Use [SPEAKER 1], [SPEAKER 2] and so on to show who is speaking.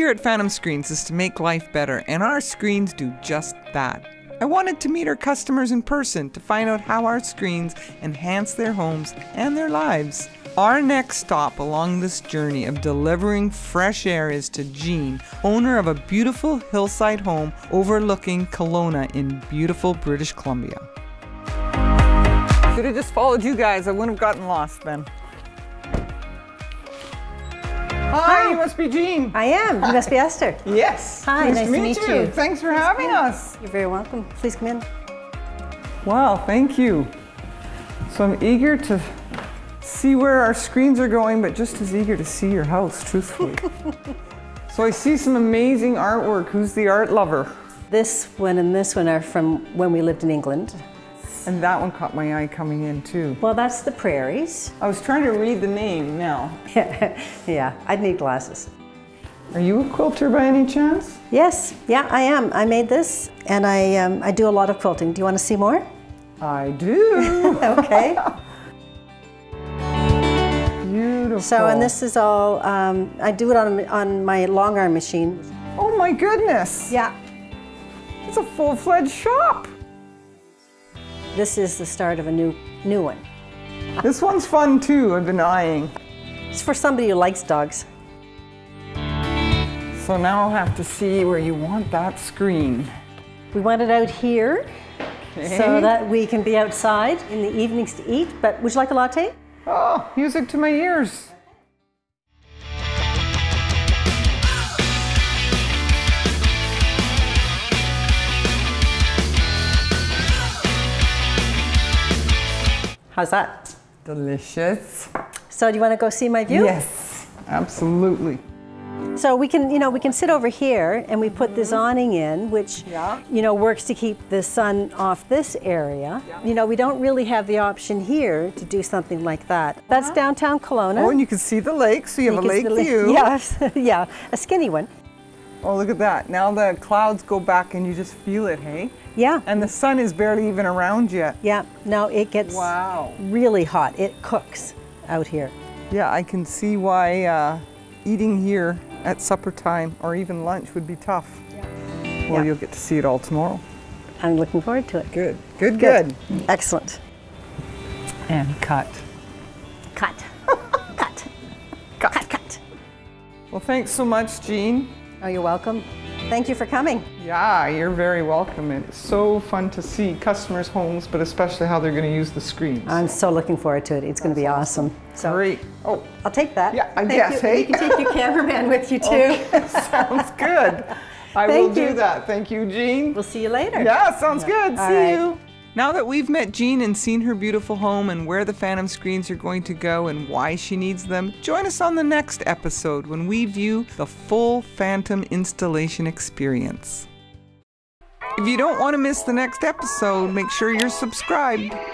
[SPEAKER 1] here at Phantom Screens is to make life better, and our screens do just that. I wanted to meet our customers in person to find out how our screens enhance their homes and their lives. Our next stop along this journey of delivering fresh air is to Jean, owner of a beautiful hillside home overlooking Kelowna in beautiful British Columbia. Should have just followed you guys. I wouldn't have gotten lost then. Hi, you must be Jean.
[SPEAKER 2] I am. You must be Esther.
[SPEAKER 1] Yes.
[SPEAKER 2] Hi, nice to meet you.
[SPEAKER 1] Thanks for having us.
[SPEAKER 2] You're very welcome. Please come in.
[SPEAKER 1] Wow, thank you. So I'm eager to see where our screens are going, but just as eager to see your house, truthfully. So I see some amazing artwork. Who's the art lover?
[SPEAKER 2] This one and this one are from when we lived in England.
[SPEAKER 1] And that one caught my eye coming in too.
[SPEAKER 2] Well, that's the prairies.
[SPEAKER 1] I was trying to read the name now.
[SPEAKER 2] Yeah, I'd need glasses.
[SPEAKER 1] Are you a quilter by any chance?
[SPEAKER 2] Yes, yeah, I am. I made this, and I do a lot of quilting. Do you want to see more?
[SPEAKER 1] I do.
[SPEAKER 2] Okay.
[SPEAKER 1] Beautiful.
[SPEAKER 2] So, and this is all, I do it on my long arm machine.
[SPEAKER 1] Oh my goodness.
[SPEAKER 2] Yeah.
[SPEAKER 1] It's a full-fledged shop.
[SPEAKER 2] This is the start of a new one.
[SPEAKER 1] This one's fun too, I've been eyeing.
[SPEAKER 2] It's for somebody who likes dogs.
[SPEAKER 1] So now I'll have to see where you want that screen.
[SPEAKER 2] We want it out here so that we can be outside in the evenings to eat. But would you like a latte?
[SPEAKER 1] Oh, music to my ears.
[SPEAKER 2] How's that?
[SPEAKER 1] Delicious.
[SPEAKER 2] So do you want to go see my view?
[SPEAKER 1] Yes, absolutely.
[SPEAKER 2] So we can, we can sit over here and we put this awning in, which, works to keep the sun off this area. Yeah. We don't really have the option here to do something like that. That's downtown Kelowna.
[SPEAKER 1] Oh, and you can see the lake, so you have a lake view.
[SPEAKER 2] Yes, yeah, a skinny one.
[SPEAKER 1] Oh, look at that. Now the clouds go back and you just feel it, hey?
[SPEAKER 2] Yeah.
[SPEAKER 1] And the sun is barely even around yet.
[SPEAKER 2] Yeah, no, it gets really hot. It cooks out here.
[SPEAKER 1] Yeah, I can see why eating here at supper time or even lunch would be tough. Yeah. Well, you'll get to see it all tomorrow.
[SPEAKER 2] I'm looking forward to it.
[SPEAKER 1] Good, good, good.
[SPEAKER 2] Excellent.
[SPEAKER 1] And cut.
[SPEAKER 2] Cut. Cut.
[SPEAKER 1] Cut.
[SPEAKER 2] Cut, cut.
[SPEAKER 1] Well, thanks so much, Jean.
[SPEAKER 2] Oh, you're welcome. Thank you for coming.
[SPEAKER 1] Yeah, you're very welcome. It's so fun to see customers' homes, but especially how they're going to use the screens.
[SPEAKER 2] I'm so looking forward to it. It's going to be awesome. So,
[SPEAKER 1] great. Oh,
[SPEAKER 2] I'll take that.
[SPEAKER 1] Yeah, I guess, hey?
[SPEAKER 2] You can take your cameraman with you, too.
[SPEAKER 1] Okay, sounds good. I will do that. Thank you, Jean.
[SPEAKER 2] We'll see you later.
[SPEAKER 1] Yeah, sounds good.
[SPEAKER 2] All
[SPEAKER 1] see
[SPEAKER 2] right.
[SPEAKER 1] you. Now that we've met Jean and seen her beautiful home and where the Phantom Screens are going to go and why she needs them, join us on the next episode when we view the full Phantom installation experience. If you don't want to miss the next episode, make sure you're subscribed.